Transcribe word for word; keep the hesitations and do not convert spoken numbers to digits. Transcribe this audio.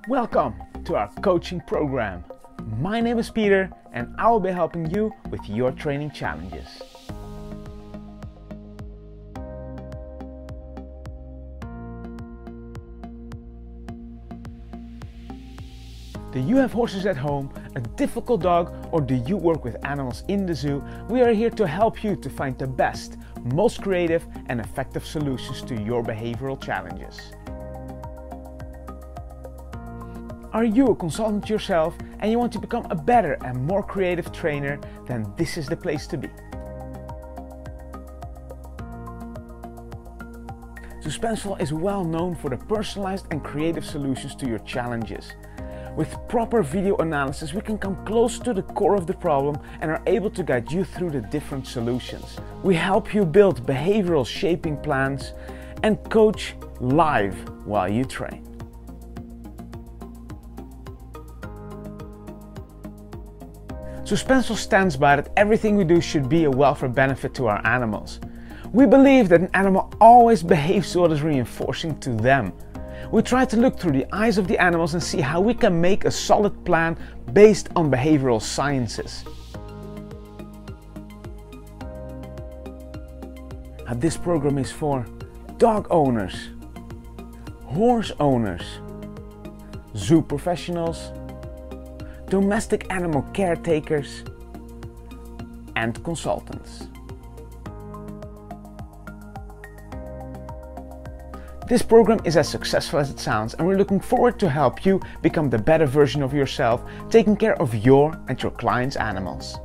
Welcome to our coaching program. My name is Peter and I will be helping you with your training challenges. Do you have horses at home, a difficult dog, or do you work with animals in the zoo? We are here to help you to find the best, most creative and effective solutions to your behavioral challenges. Are you a consultant yourself and you want to become a better and more creative trainer? Then this is the place to be. Suspenseful is well known for the personalized and creative solutions to your challenges. With proper video analysis, we can come close to the core of the problem and are able to guide you through the different solutions. We help you build behavioral shaping plans and coach live while you train. Suspenseful stands by that everything we do should be a welfare benefit to our animals. We believe that an animal always behaves what is reinforcing to them. We try to look through the eyes of the animals and see how we can make a solid plan based on behavioral sciences. Now, this program is for dog owners, horse owners, zoo professionals, domestic animal caretakers, and consultants. This program is as successful as it sounds, and we're looking forward to help you become the better version of yourself, taking care of your and your clients' animals.